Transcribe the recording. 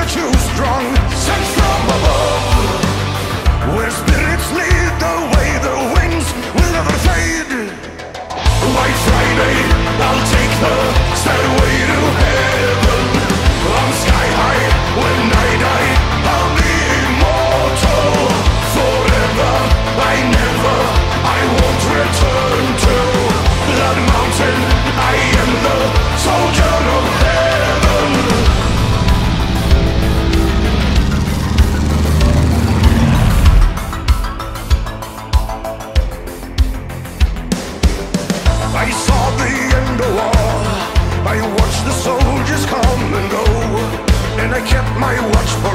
too strong, sent from above, where spirits lead the way, the wings will never fade. White Friday, I'll take the stairway to heaven. On sky high, when I die, I'll be immortal. Forever, I won't return to Blood Mountain. I am the soldier of heaven. I saw the end of war, I watched the soldiers come and go, and I kept my watch for